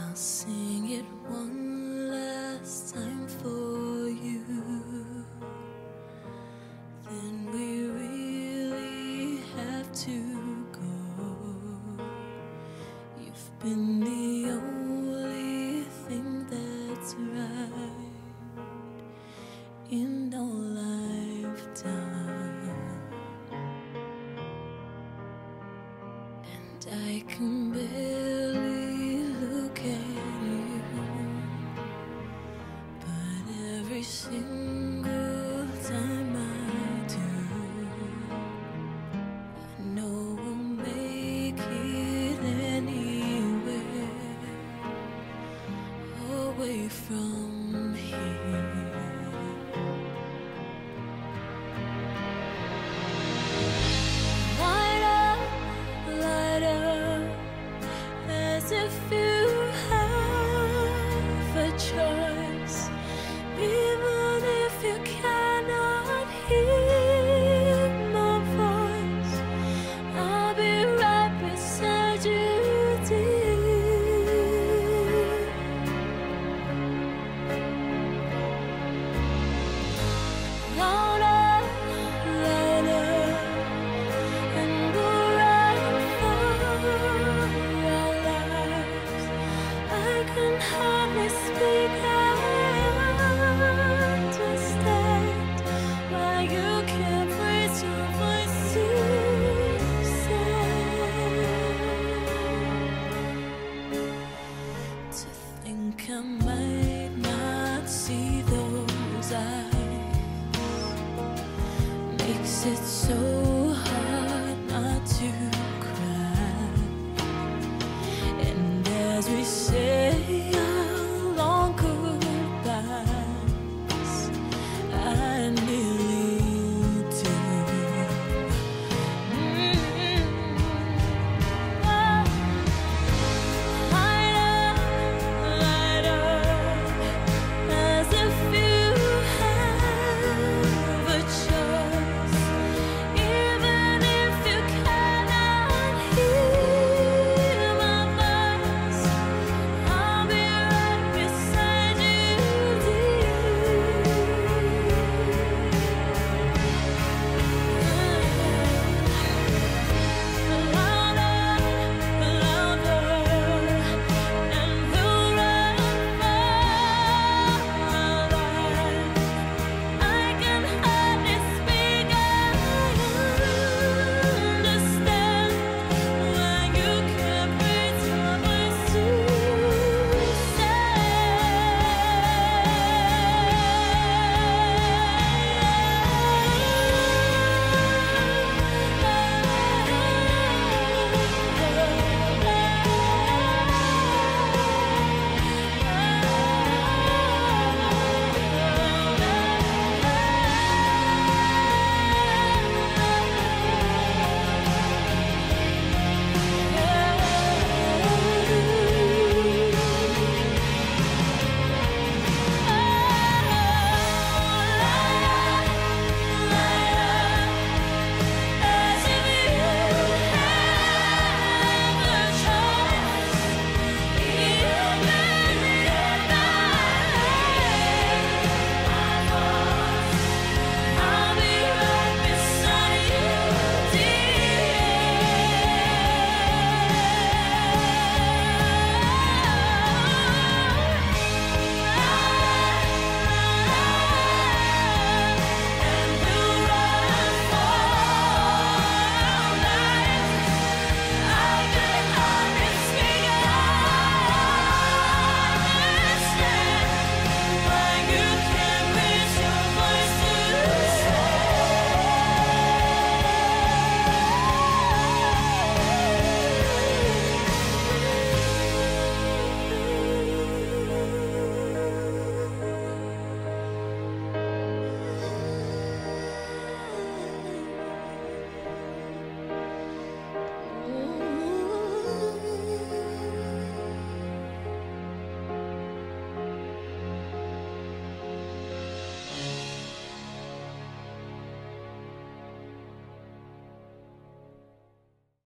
I'll sing it one last time for you. Then we really have to go. You've been the only thing that's right in our lifetime, and I can barely look at you, but every single time I do, I know we'll make it anywhere away from here. Light up, as if you have a choice, even if you cannot hear my voice. I'll be right beside you, dear. Loud up, and we'll run for our lives. I can hardly speak, I understand why you can't raise your voice to say. To think I might not see those eyes makes it so